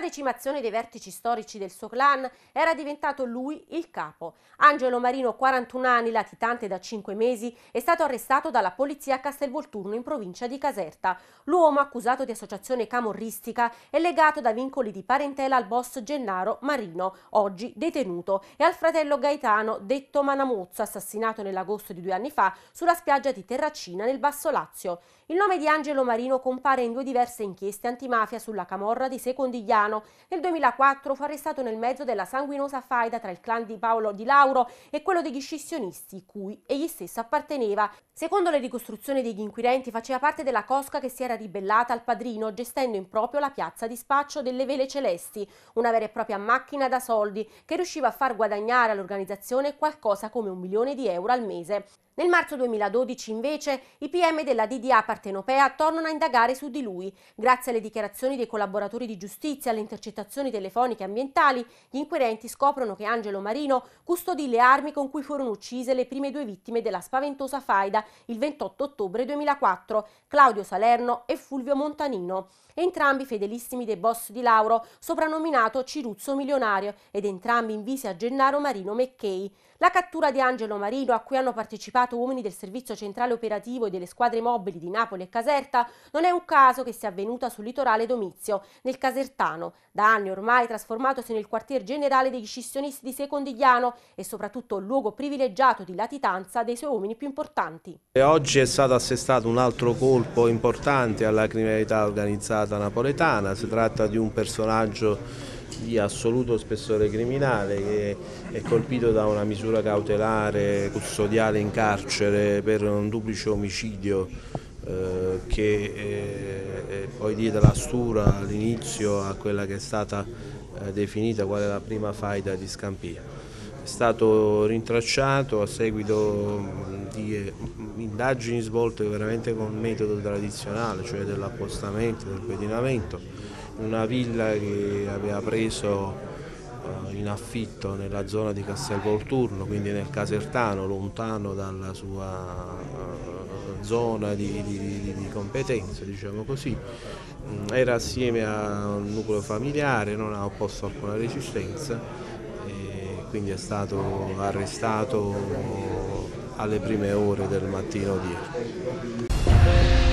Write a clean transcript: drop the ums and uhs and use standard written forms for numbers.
decimazione dei vertici storici del suo clan era diventato lui il capo. Angelo Marino, 41 anni, latitante da 5 mesi, è stato arrestato dalla polizia a Castelvolturno in provincia di Caserta. L'uomo, accusato di associazione camorristica, è legato da vincoli di parentela al boss Gennaro Marino, oggi detenuto, e al fratello Gaetano, detto Manamozzo, assassinato nell'agosto di 2 anni fa sulla spiaggia di Terracina nel Basso Lazio. Il nome di Angelo Marino compare in 2 diverse inchieste antimafia sulla camorra di Secondigliano. Nel 2004 fu arrestato nel mezzo della sanguinosa faida tra il clan di Paolo Di Lauro e quello degli scissionisti, cui egli stesso apparteneva. Secondo le ricostruzioni degli inquirenti, faceva parte della cosca che si era ribellata al padrino, gestendo in proprio la piazza di spaccio delle Vele Celesti, una vera e propria macchina da soldi che riusciva a far guadagnare all'organizzazione qualcosa come 1 milione di euro al mese. Nel marzo 2012, invece, i PM della DDA partenopea tornano a indagare su di lui. Grazie alle dichiarazioni dei collaboratori di giustizia e alle intercettazioni telefoniche e ambientali, gli inquirenti scoprono che Angelo Marino custodì le armi con cui furono uccise le prime 2 vittime della spaventosa faida il 28 ottobre 2004, Claudio Salerno e Fulvio Montanino. Entrambi fedelissimi dei boss Di Lauro, soprannominato Ciruzzo Milionario, ed entrambi invisi a Gennaro Marino McKay. La cattura di Angelo Marino, a cui hanno partecipato uomini del Servizio Centrale Operativo e delle squadre mobili di Napoli e Caserta, non è un caso che sia avvenuta sul litorale Domizio, nel Casertano, da anni ormai trasformatosi nel quartier generale degli scissionisti di Secondigliano e soprattutto luogo privilegiato di latitanza dei suoi uomini più importanti. Oggi è stato assestato un altro colpo importante alla criminalità organizzata napoletana. Si tratta di un personaggio di assoluto spessore criminale che è colpito da una misura cautelare custodiale in carcere per un duplice omicidio che poi diede la stura all'inizio a quella che è stata definita quale la prima faida di Scampia. È stato rintracciato a seguito di indagini svolte veramente con metodo tradizionale, cioè dell'appostamento, del pedinamento, in una villa che aveva preso in affitto nella zona di Castelvolturno, quindi nel Casertano, lontano dalla sua zona di competenza, diciamo così. Era assieme a un nucleo familiare, non ha opposto alcuna resistenza e quindi è stato arrestato alle prime ore del mattino di ieri.